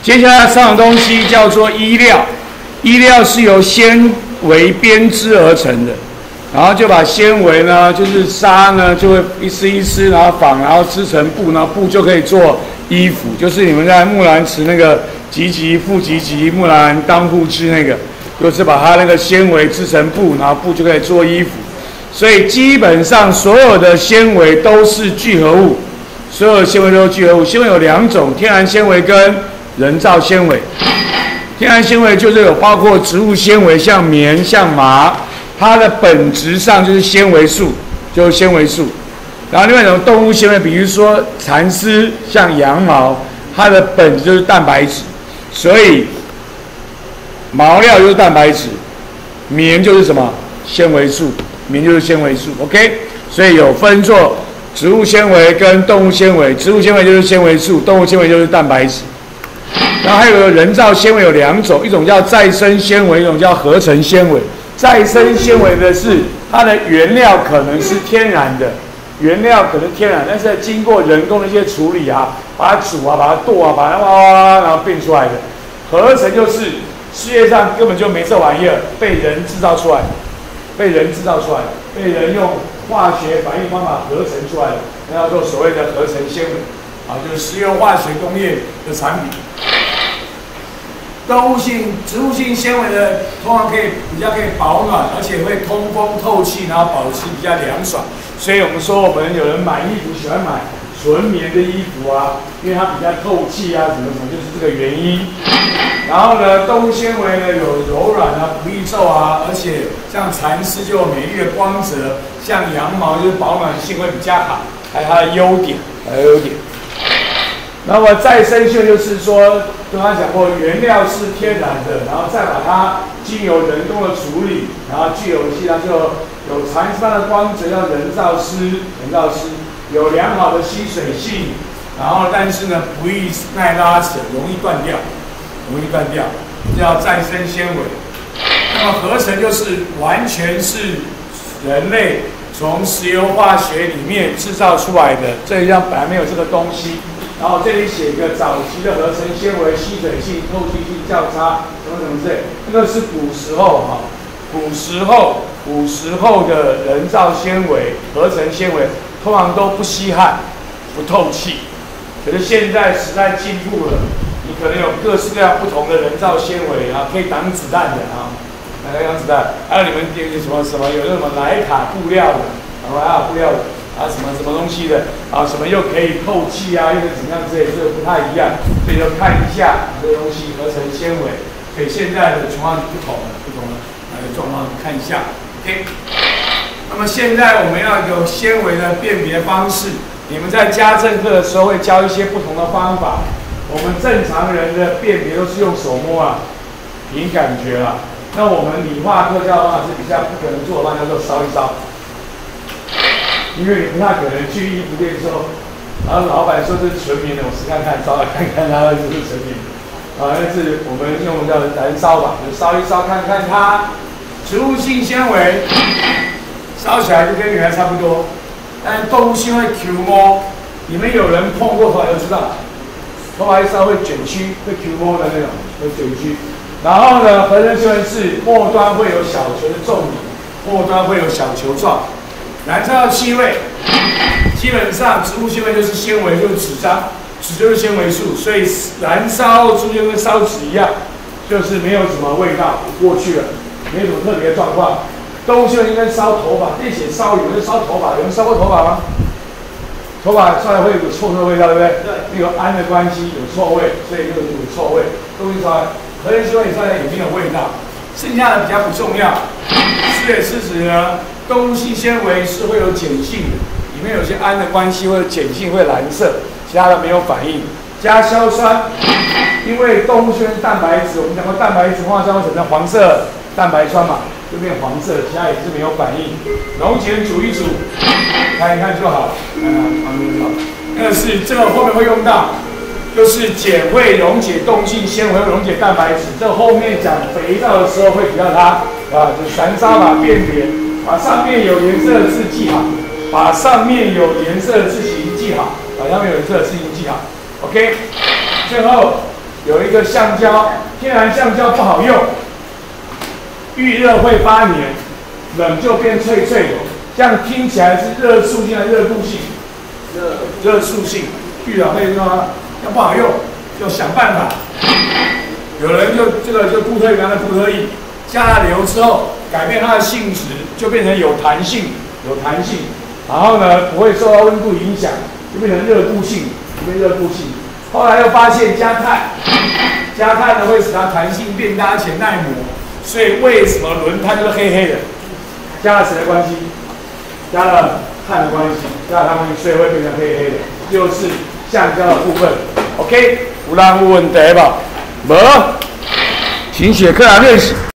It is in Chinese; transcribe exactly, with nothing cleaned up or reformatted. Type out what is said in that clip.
接下来上的东西叫做衣料，衣料是由纤维编织而成的，然后就把纤维呢，就是纱呢，就会一丝一丝，然后纺，然后织成布，然后布就可以做衣服，就是你们在木兰辞那个急急复急急，木兰当户织那个，就是把它那个纤维织成布，然后布就可以做衣服。所以基本上所有的纤维都是聚合物，所有的纤维都是聚合物。纤维有两种，天然纤维跟人造纤维。天然纤维就是有包括植物纤维，像棉、像麻，它的本质上就是纤维素，就是纤维素。然后另外一种动物纤维，比如说蚕丝，像羊毛，它的本质就是蛋白质。所以毛料就是蛋白质，棉就是什么？纤维素。棉就是纤维素 ，OK， 所以有分作植物纤维跟动物纤维，植物纤维就是纤维素，动物纤维就是蛋白质。然后还有人造纤维有两种，一种叫再生纤维，一种叫合成纤维。再生纤维的是它的原料可能是天然的，原料可能天然，但是经过人工的一些处理啊，把它煮啊，把它剁啊，把它哇哇哇，然后变出来的。合成就是世界上根本就没这玩意儿，被人制造出来的。被人制造出来的，被人用化学反应方法合成出来的，那叫做所谓的合成纤维，啊，就是石油化学工业的产品。动物性、植物性纤维的，通常可以比较可以保暖，而且会通风透气，然后保持比较凉爽。所以我们说，我们有人买衣服喜欢买纯棉的衣服啊，因为它比较透气啊，什么什么，就是这个原因。然后呢，动物纤维呢有柔软啊、不易皱啊，而且像蚕丝就有美丽的光泽，像羊毛就是保暖性会比较好，还有它的优点，还有优点。那么再生纤维就是说，刚刚讲过，原料是天然的，然后再把它经由人工的处理，然后具有其他就有蚕丝般的光泽，叫人造丝，人造丝有良好的吸水性，然后但是呢不易耐拉扯，容易断掉。容易断掉，叫再生纤维。那么合成就是完全是人类从石油化学里面制造出来的，这一样本来没有这个东西。然后这里写一个早期的合成纤维，吸水性、透气性较差，什么什么之类。那个是古时候哈，古时候古时候的人造纤维、合成纤维通常都不吸汗、不透气。可是现在时代进步了。你可能有各式各样不同的人造纤维啊，可以挡子弹的啊，来挡子弹。还有你们有什么什么有那什么莱卡布料的，然后还有布料的啊，什么什么东西的啊，什么又可以透气啊，又可以怎么样之类，这个不太一样，所以就看一下这个东西合成纤维。所以现在的情况是不同的，不同的呃状况看一下 ，OK。那么现在我们要有纤维的辨别方式，你们在家政课的时候会教一些不同的方法。我们正常人的辨别都是用手摸啊，凭感觉啊。那我们理化课教的话是比较不可能做的话，叫做烧一烧。因为你不太可能去衣服店说，然后老板说这是纯棉的，我试看看，烧来看看它是不是纯棉的。啊，那是我们用叫燃烧吧，就烧一烧看看它。植物性纤维烧起来就跟原来差不多，但是动物性会 Q 摸，你们有人碰过头发就知道。头发一烧会卷曲，会 Q 摸的那种，会卷曲。然后呢，合成纤维是末端会有小球的重力，末端会有小球状。燃烧气味，基本上植物纤维就是纤维，就是纸张，纸就是纤维素，所以燃烧出就跟烧纸一样，就是没有什么味道，过去了，没有什么特别的状况。动物纤维就跟烧头发，这里写烧，有人烧头发，有人烧过头发吗？头发烧来会有臭臭的味道，对不对？对。那个氨的关系有臭味，所以就有臭味。东西烧来，合成纤维烧来也没有味道。剩下的比较不重要。是也是指呢，动物性纤维是会有碱性的，里面有些氨的关系会有碱性，会蓝色，其他的没有反应。加硝酸，因为动物纤维是蛋白质，我们讲过蛋白质化烧会产生黄色蛋白酸嘛，就变黄色，其他也是没有反应。溶解煮一煮。看一看就好，看看旁边就好。那个是这个后面会用到，就是碱会溶解动性纤维，会溶解蛋白质。这个后面讲肥皂的时候会提到它，啊，就燃烧法辨别，把上面有颜色的字记好，把上面有颜色的字形记好，把上面有颜色的字形记好。OK， 最后有一个橡胶，天然橡胶不好用，遇热会发黏，冷就变脆脆的。这样听起来是热塑性还是热固性？热热塑性，遇冷会说要不好用，就想办法。有人就这个就固特异，刚才固特异加了硫之后，改变它的性质，就变成有弹性，有弹性。然后呢，不会受到温度影响，就变成热固性，变热固性。后来又发现加碳，加碳呢会使它弹性变大且耐磨，所以为什么轮胎就是黑黑的？加了谁的关系？加了碳的关系，加了碳关系，所以会变成黑黑的，就是橡胶的部分。OK， 有人有问题吧？无，请写课来练习。